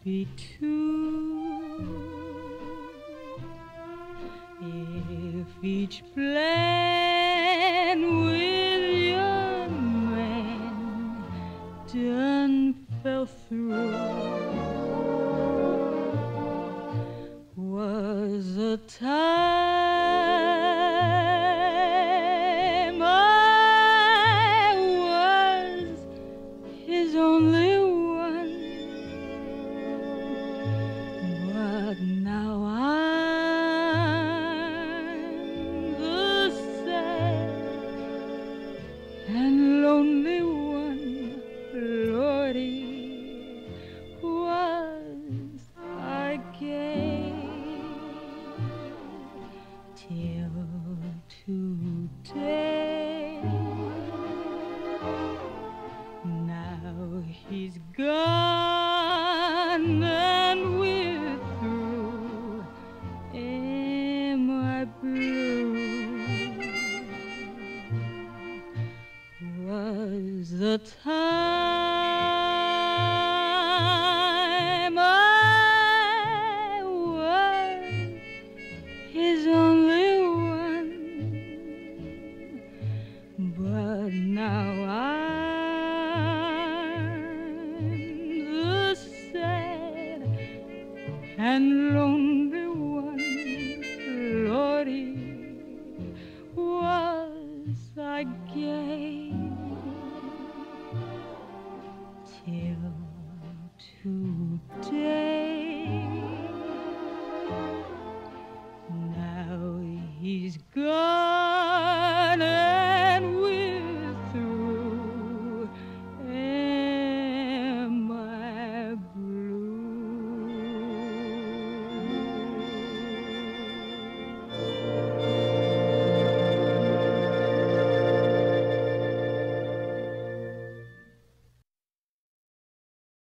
be true if each plan with your man done fell through. Was a time I was his only one, but now I'm the sad and lonely one. Lordy, was I gay till today. Now he's gone and we're through. Am I blue? Was the time I was his only one, but now I'm the sad and lonely one. Lordy, was I gay till today.